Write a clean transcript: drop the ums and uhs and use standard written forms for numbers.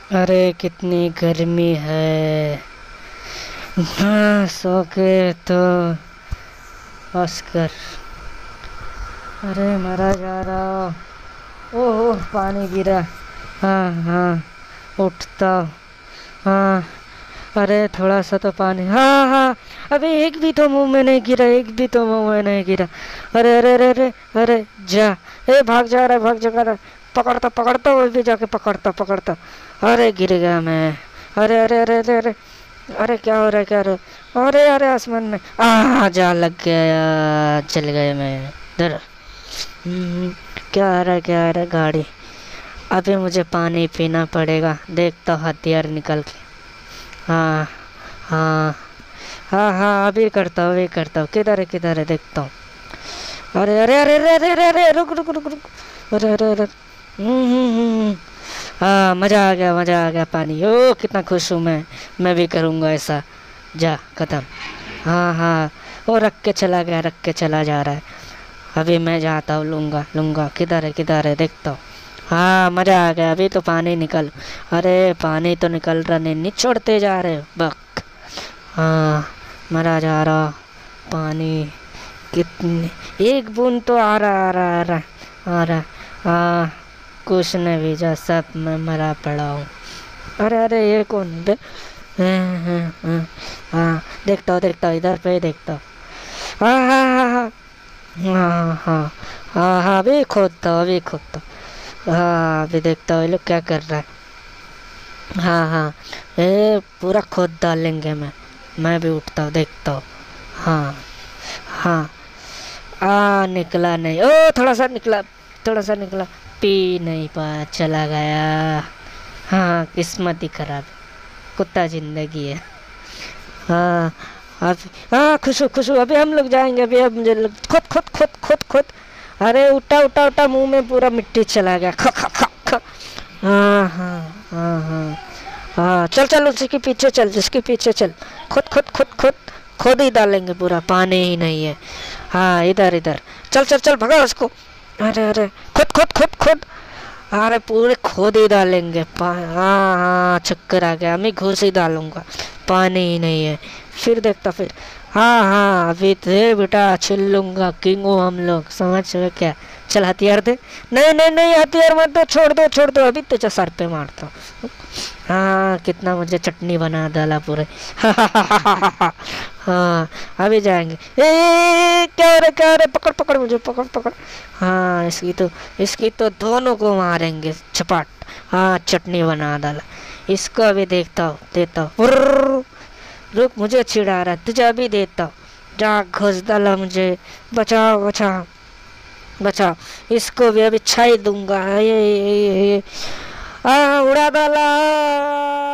अरे कितनी गर्मी है। हाँ, सो के तो बस कर। अरे मरा जा रहा। ओह पानी गिरा। हाँ हाँ, उठता। हाँ, अरे थोड़ा सा तो पानी। हाँ हाँ, अबे एक भी तो मुंह में नहीं गिरा, एक भी तो मुंह में नहीं गिरा। अरे अरे अरे अरे अरे जा। ए भाग जा रहा है, भाग जा रहा है। पकड़ता पकड़ता, वो भी जाके पकड़ता पकड़ता। अरे गिर गया मैं। अरे अरे अरे अरे अरे अरे क्या हो रहा है, क्या हो रहा है? अरे अरे आसमान में जा लग गया, चल गए मैं इधर। क्या आ रहा है, क्या आ रहा है? गाड़ी। अभी मुझे पानी पीना पड़ेगा, देखता हूँ हथियार निकल के। हाँ हाँ हाँ हाँ, अभी करता हूँ, अभी करता हूँ। किधर है देखता हूँ। अरे अरे अरे अरे अरे अरे अरे, रुक रुक रुक रुक। अरे अरे अरे। हाँ, मज़ा आ गया, मज़ा आ गया। पानी, ओ कितना खुश हूँ मैं भी करूँगा ऐसा। जा खत्म। हाँ हाँ, वो रख के चला गया, रख के चला जा रहा है। अभी मैं जाता हूँ, लूँगा लूँगा। किधर है देखता हूँ। हाँ, मज़ा आ गया, अभी तो पानी निकल। अरे पानी तो निकल रहा नहीं, निचोड़ते जा रहे हो बक। हाँ, मरा जा रहा। पानी कितनी, एक बूंद तो आ रहा आ रहा आ रहा आ रहा। हाँ, कुछ ने भेजा, सब मैं मरा पड़ा हूँ। अरे अरे ये कौन बे? हाँ, देखता हूँ, इधर पे देखता हूँ। हाँ हाँ हाँ हाँ हाँ हाँ हाँ हाँ, अभी खोदता हूँ, अभी खोदता हूँ। हाँ, अभी देखता हूँ ये लोग क्या कर रहा है। हाँ हाँ, ये पूरा खोद डालेंगे। मैं भी उठता हूँ, देखता हूँ। हाँ हाँ, निकला नहीं। ओ थोड़ा सा निकला, थोड़ा सा निकला। पी नहीं पाया, चला गया। हाँ, किस्मत ही खराब है, कुत्ता जिंदगी है। हाँ, अब हाँ, खुश हूँ। अभी हम लोग जाएंगे, अभी अब मुझे खुद खुद खुद खुद खुद। अरे उठा उठा उठा, मुंह में पूरा मिट्टी चला गया। ख ख ख ख। हाँ हाँ हाँ हाँ हाँ, चल चल, उसी के पीछे चल, जिसके पीछे चल। खुद खुद खुद खुद खुद ही डालेंगे पूरा, पानी ही नहीं है। हाँ, इधर इधर, चल चल चल, भगा उसको। अरे अरे, खुद खुद खुद खुद। अरे पूरे खोद ही डालेंगे। हाँ हाँ, चक्कर आ गया, मैं घुस ही डालूंगा। पानी ही नहीं है, फिर देखता फिर। हाँ हाँ, अभी दे बेटा, छिल लूंगा, किंग हो हम लोग, समझ गए क्या? चल हथियार दे। नहीं नहीं नहीं, हथियार मत दो, छोड़ दो छोड़ दो, अभी तुझे सर पे मारता हूँ। हाँ, कितना मुझे चटनी बना डाला पूरे। हाँ, अभी जाएंगे। क्या रे, पकड़ पकड़ मुझे, पकड़ पकड़। हाँ, इसकी तो दोनों को मारेंगे चपाट। हाँ, चटनी बना डाला। इसको अभी देखता हूँ, देता हूँ। रुक, मुझे चिढ़ा रहा है, तुझे अभी देता हूँ। जा, घुस डाला मुझे। बचाओ बचाओ बचाओ, इसको भी अभी छाई दूंगा। ये उड़ा डाला।